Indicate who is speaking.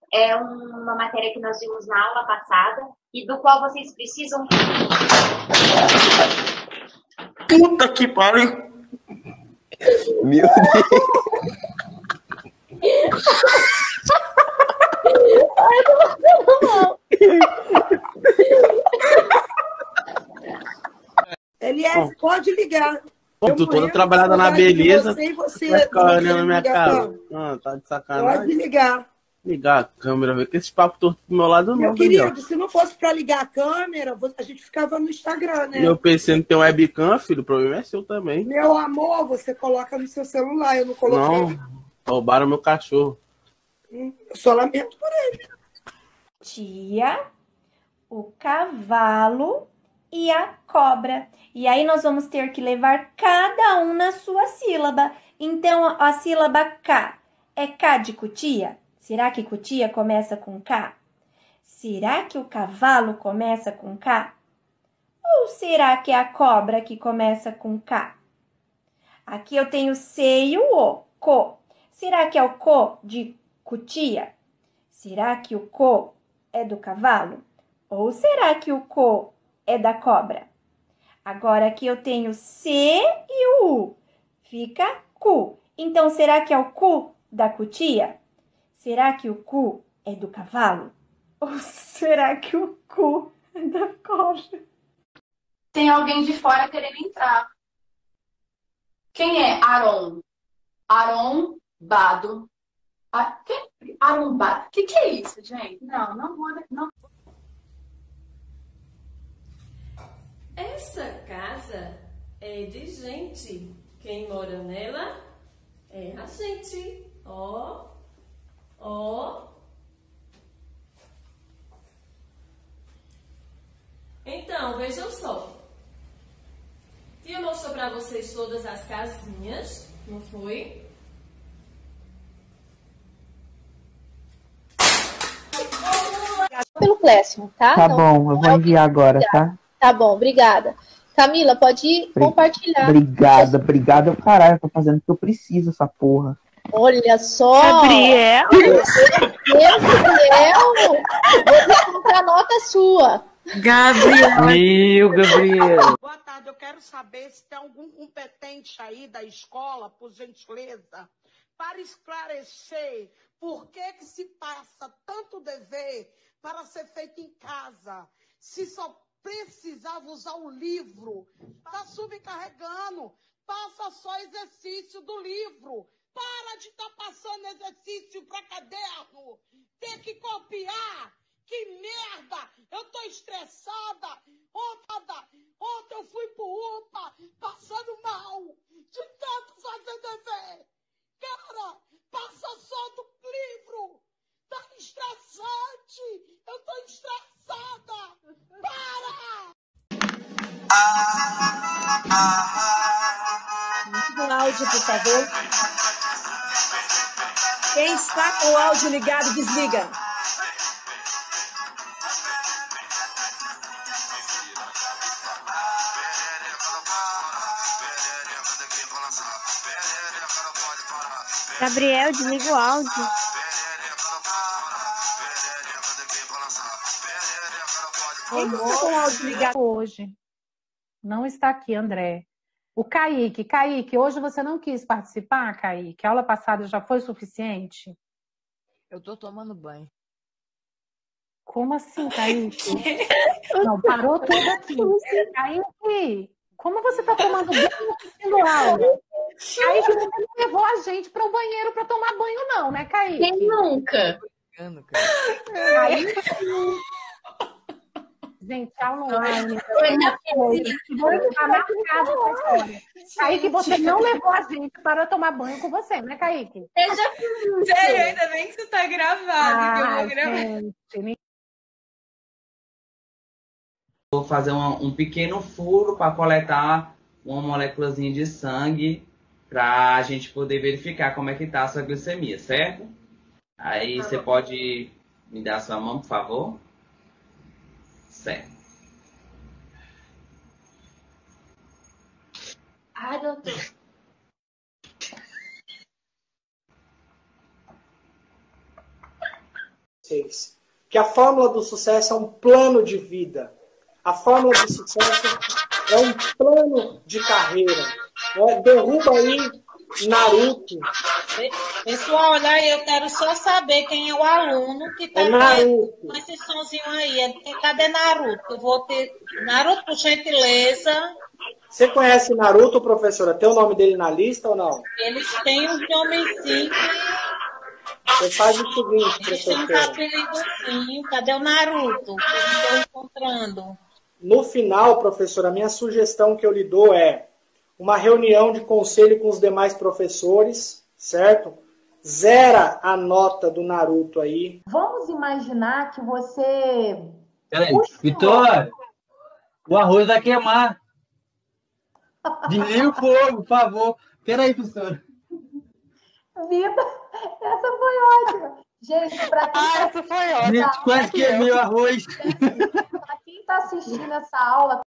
Speaker 1: É uma matéria que nós vimos na aula passada e do qual vocês precisam.
Speaker 2: Puta que pariu!
Speaker 3: Meu Deus!
Speaker 4: Ai, eu tô passando mal.
Speaker 5: Elias, pode ligar.
Speaker 2: Pô, tu toda trabalhada na beleza.
Speaker 5: Você
Speaker 2: vai ficar olhando na minha
Speaker 5: ligar,
Speaker 2: cara.
Speaker 5: tá?
Speaker 2: Ah, tá de sacanagem.
Speaker 5: Pode ligar.
Speaker 2: Ligar a câmera, ver que esse papo torto do meu lado
Speaker 5: Meu
Speaker 2: não,
Speaker 5: querido,
Speaker 2: Daniel.
Speaker 5: se não fosse para ligar a câmera, a gente ficava no Instagram, né?
Speaker 2: Meu PC não tem webcam, filho, o problema é seu também.
Speaker 5: Meu amor, você coloca no seu celular, eu não coloquei.
Speaker 2: Não, roubaram meu cachorro.
Speaker 5: Eu só lamento por ele.
Speaker 4: Tia, o cavalo e a cobra. E aí nós vamos ter que levar cada um na sua sílaba. Então, a sílaba K é K de cutia? Será que cutia começa com K? Será que o cavalo começa com K? Ou será que é a cobra que começa com K? Aqui eu tenho C e o O, co. Será que é o co de cutia? Será que o co é do cavalo? Ou será que o co é da cobra? Agora aqui eu tenho C e o U. Fica cu. Então, será que é o cu da cutia? Será que o cu é do cavalo? Ou será que o cu é da cobra?
Speaker 6: Tem alguém de fora querendo entrar. Quem é Aron? Arombado. Arombado. O que é isso, gente? Não vou. Não.
Speaker 7: Essa casa é de gente. Quem mora nela é a gente. Ó. Então, vejam só. Tia mostrou para vocês todas as casinhas, não foi?
Speaker 4: Pelo Clécio, tá?
Speaker 8: Tá bom, eu vou enviar agora, tá?
Speaker 4: Tá bom, obrigada. Camila, pode compartilhar.
Speaker 8: Obrigada, caralho, eu tô fazendo o que eu preciso, essa porra.
Speaker 4: Olha só!
Speaker 9: Gabriel!
Speaker 4: Gabriel! Vou comprar nota sua.
Speaker 9: Gabriel!
Speaker 8: Gabriel!
Speaker 5: Boa tarde, eu quero saber se tem algum competente aí da escola, por gentileza, para esclarecer por que se passa tanto dever para ser feito em casa, se só precisava usar o livro. Está subcarregando, passa só exercício do livro. Para de estar passando exercício para caderno. Tem que copiar. Que merda! Eu tô estressada. Ontem eu fui pro UPA passando mal. De tanto fazer dever. Cara, passa só do livro. Tá estressante. Eu tô estressada. Para!
Speaker 10: Um áudio, por favor. Quem está com o áudio ligado, desliga.
Speaker 9: Gabriel, desliga o áudio.
Speaker 10: Quem está com o áudio ligado
Speaker 11: hoje? Não está aqui, André. O Kaique, hoje você não quis participar, Kaique? A aula passada já foi suficiente?
Speaker 12: Eu tô tomando banho.
Speaker 11: Como assim, Kaique? Não, parou tudo aqui. Kaique, como você está tomando banho assistindo aula? Kaique, você não levou a gente para o banheiro para tomar banho, não, né, Kaique?
Speaker 1: Quem nunca?
Speaker 11: Kaique. Gente, aula online. Vou ficar marcado essa história. Kaique, você não levou a gente para tomar banho com você, né, Kaique?
Speaker 7: Sério, ainda bem que isso tá gravado, que eu vou gravar.
Speaker 11: Gente,
Speaker 13: Vou fazer um pequeno furo para coletar uma moléculazinha de sangue para a gente poder verificar como é que tá a sua glicemia, certo? Aí você pode me dar a sua mão, por favor? Certo.
Speaker 1: Ai, doutor.
Speaker 14: vocês que a fórmula do sucesso é um plano de vida. A fórmula do sucesso é um plano de carreira. Derruba aí Naruto.
Speaker 15: Pessoal, olha aí, eu quero só saber quem é o aluno que tá com esse sonzinho aí. Cadê Naruto? Eu vou ter... Naruto, por gentileza.
Speaker 14: Você conhece Naruto, professora? Tem o nome dele na lista ou não?
Speaker 15: Eles têm um nomezinho.
Speaker 14: Você faz o seguinte,
Speaker 15: eles têm um
Speaker 14: professora.
Speaker 15: apelidozinho. Cadê o Naruto? Que eu não estou encontrando.
Speaker 14: No final, professora, a minha sugestão que eu lhe dou é uma reunião de conselho com os demais professores, certo? Zera a nota do Naruto aí.
Speaker 16: Vamos imaginar que você...
Speaker 17: Peraí, Vitória, o arroz vai queimar. Desliga o fogo, por favor. Peraí, professora.
Speaker 16: Vida, essa foi ótima. Gente, para quem
Speaker 17: essa foi ótima. Gente, quase queimei o arroz.
Speaker 16: Para quem está assistindo essa aula,